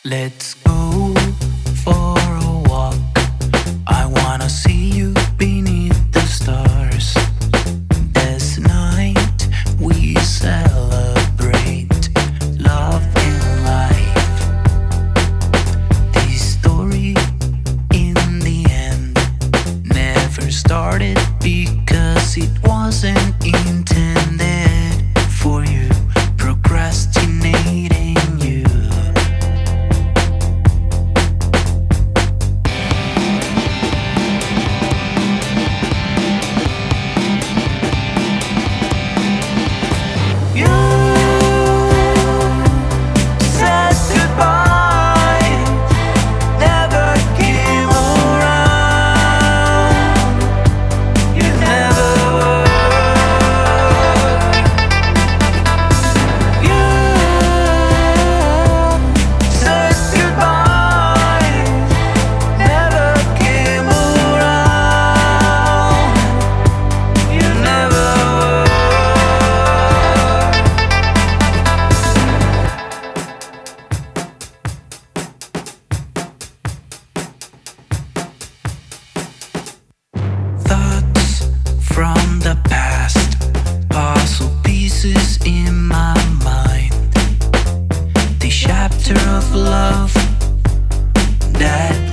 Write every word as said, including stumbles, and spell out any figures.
Let's go for a walk. I wanna see you beneath the stars. This night we celebrate love and life. This story in the end never started because it wasn't intended for you, procrastinating you. From the past, puzzle pieces in my mind. The chapter of love that